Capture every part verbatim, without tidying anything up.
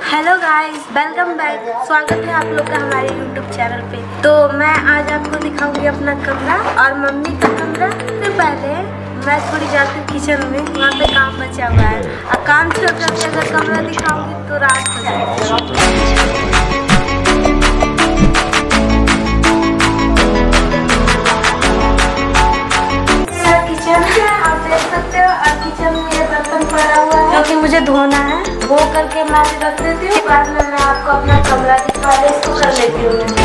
Hello guys, welcome back. स्वागत है आप लोग का हमारे यूट्यूब चैनल पे। तो मैं आज आपको दिखाऊंगी अपना कमरा और मम्मी का कमरा। तो पहले मैं थोड़ी जाती हूँ किचन में, वहाँ पे काम बचा हुआ है और काम छोड़ करके अगर कमरा दिखाऊंगी तो रात हो जाएगी। क्योंकि मुझे धोना है, धो करके मैं रख देती हूँ। बाद में मैं आपको अपना कमरा दिखा दे, इसको कर लेती हूँ।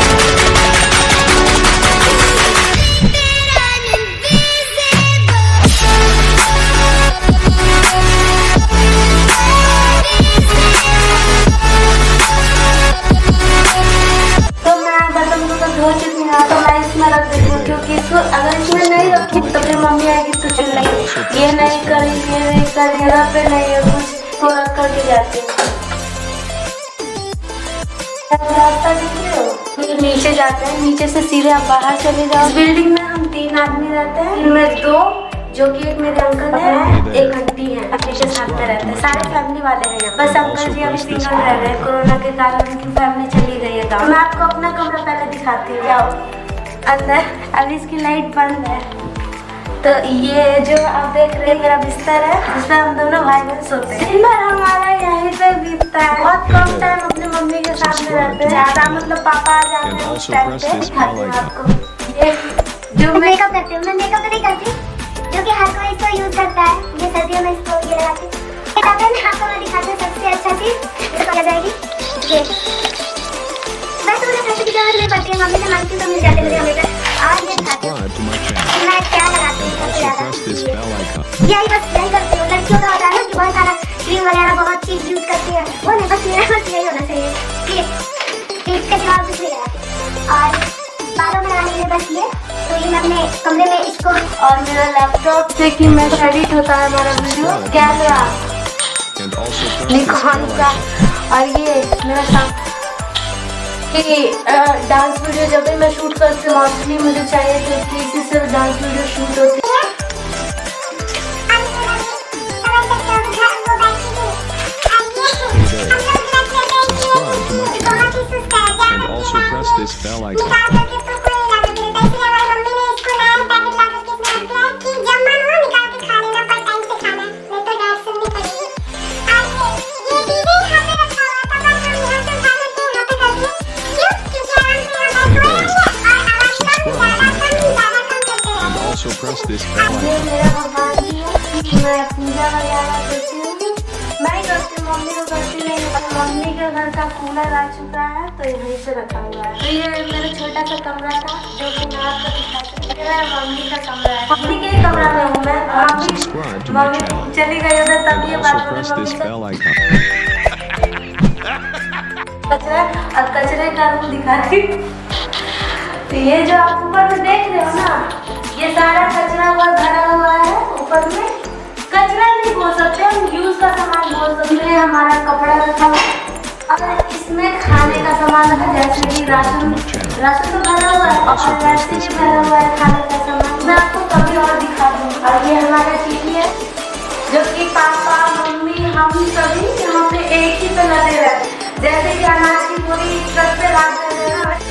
तो मैं बर्तन को धो चुकी हूँ, तो मैं इसमें रख देती हूँ। क्योंकि इसको अगर इसमें नहीं रखी तो फिर मम्मी आएगी तो चिल्लाएगी, ये नहीं करी, ये नहीं करी, यहाँ पे नहीं है कुछ, तो रख करके जाती हूँ। रास्ता दिख रहे हो? फिर नीचे जाते हैं, नीचे से सीधे आप बाहर चले जाओ। इस बिल्डिंग में हम तीन आदमी रहते हैं, इनमें दो जो कि एक मेरे अंकल है, एक आंटी है, नीचे साथ में रहते हैं। सारे फैमिली वाले हैं यहाँ। बस अंकल जी अभी सिंगल रह रहे हैं, कोरोना के कारण उनकी फैमिली चली गई है गाँव। मैं आपको अपना कमरा पहले दिखाती हूँ, जाओ अंदर। अभी इसकी लाइट बंद है। तो ये जो आप देख रहे हैं मेरा बिस्तर है, जिसमें हम दोनों भाई बहन सोते हैं। दिन भर हमारा यहीं पे बीतता है। बहुत कम टाइम अपने मम्मी के साथ में रहते हैं, ज्यादा मतलब पापा आ जाते हैं उस टाइम पे। दिखाती हूँ आपको, ये जो मेकअप करती हूँ। मैं मेकअप नहीं करती, जो कि हर कोई इसको यूज करता है। ये सर्दियों में इसको ये लगाती हूँ। आपको मैं दिखाती हूँ सबसे अच्छा चीज इसको लग जाएगी ये। वैसे मुझे पैसे की जरूरत नहीं पड़ती है, मम्मी से मांगती हूँ तो मिल जाते मुझे हमेशा। आज ये दिखाती हूँ मैं क्या लगाती हूँ सबसे ज्यादा। यही बस यही करती हूँ। लड़कियों का होता है ना कि बहुत सारा क्रीम वगैरह बहुत चीज यूज करती है, वो नहीं, बस मेरा बस यही होना चाहिए कि इसके सिवा कुछ नहीं लगाती। और बालों में लगाने के लिए बस ये, तो ये मैं अपने कमरे में इसको। और मेरा लैपटॉप से कि मैं एडिट होता है हमारा वीडियो कैमरा निकॉन का। और ये मेरा साथ कि डांस वीडियो जब भी मैं शूट करती हूँ, मोस्टली मुझे चाहिए क्योंकि इसी से डांस वीडियो शूट होती है। ये मेरा भगवान जी है, मैं पूजा वगैरह करती हूँ। मैं ही करती हूँ, मम्मी को करती नहीं। मम्मी के घर का कूलर आ चुका है तो यहीं से रखा हुआ है। तो ये मेरा छोटा सा कमरा था जो कि मैं आपको दिखाती हूँ। मेरा मम्मी का कमरा है, मम्मी के कमरा में हूँ मैं। मम्मी मम्मी चली गई उधर, तब ये बात मम्मी कचरा और कचरे का रूम दिखाती। तो ये जो आप ऊपर में देख रहे हो ना, ये सारा कचरा हुआ भरा हुआ है। ऊपर में कचरा नहीं बोल सकते, हम यूज का सामान बोल सकते हैं। हमारा कपड़ा रखा हुआ, अगर इसमें खाने का सामान रखा, जैसे कि राशन राशन तो भरा हुआ है और वैसे भी भरा हुआ है खाने का सामान। मैं आपको कभी और दिखा दूँ। और ये हमारा टीवी है जो कि पापा मम्मी हम सभी यहाँ पे एक ही पे लगे रहते हैं। जैसे कि अनाज की पूरी ट्रक पे लाद देते हैं ना,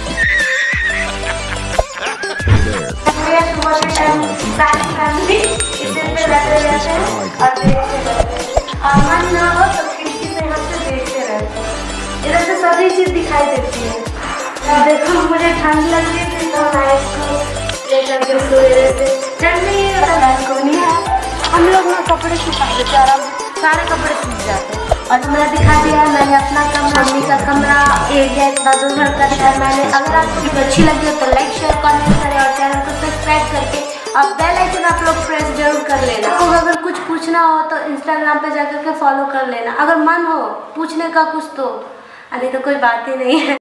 सुबह के टाइम सारी फैमिली इसी पे रहते रहते हैं और देखते रहते हैं। और मन ना हो तो खिड़की से यहाँ से देखते रहते हैं। इधर से सभी चीज दिखाई देती है। अब देखो मुझे ठंड लग रही थी तो मैं इसको लेकर के सोए रहते। ठंड नहीं है तो मैं को नहीं है। हम लोग ना कपड़े सुखा देते और अब सारे कपड़े सूख जाते हैं। और मैंने दिखा दिया मैंने अपना कमरा, मम्मी का कमरा, एरिया इतना दूर भर का दिखाया मैंने। अगर आपको वीडियो अच्छी लगी हो तो लाइक शेयर कमेंट करें और चैनल को सब्सक्राइब करके अब बेल आइकन आप लोग प्रेस जरूर कर लेना। तो अगर कुछ पूछना हो तो इंस्टाग्राम पे जाकर के फॉलो कर लेना। अगर मन हो पूछने का कुछ तो, अरे तो कोई बात ही नहीं है।